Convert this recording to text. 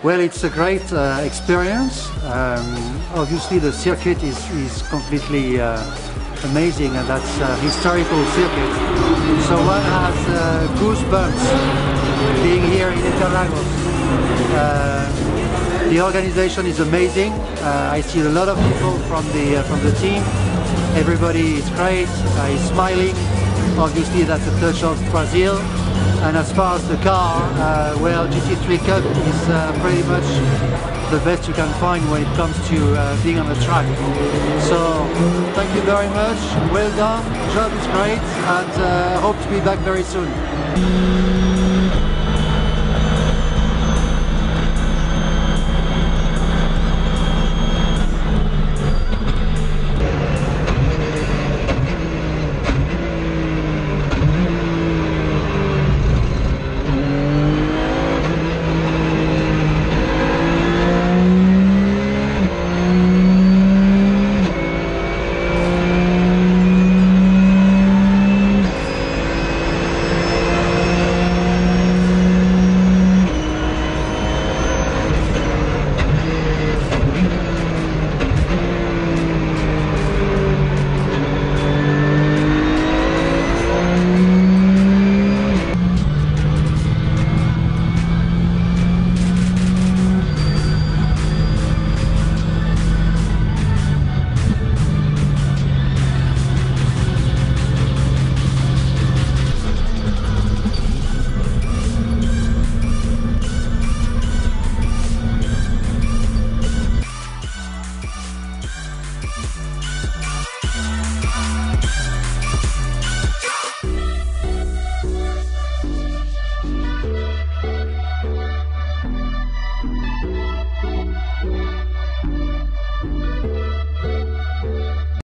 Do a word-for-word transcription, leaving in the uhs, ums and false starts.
Well, it's a great uh, experience. Um, obviously, the circuit is, is completely uh, amazing, and that's a historical circuit. So one has uh, goosebumps being here in Interlagos. Uh, the organization is amazing. Uh, I see a lot of people from the uh, from the team. Everybody is great. Uh, is smiling. Obviously, that's a touch of Brazil. And as far as the car, uh, well, G T three Cup is uh, pretty much the best you can find when it comes to uh, being on the track. So, thank you very much, well done, job is great, and uh, hope to be back very soon.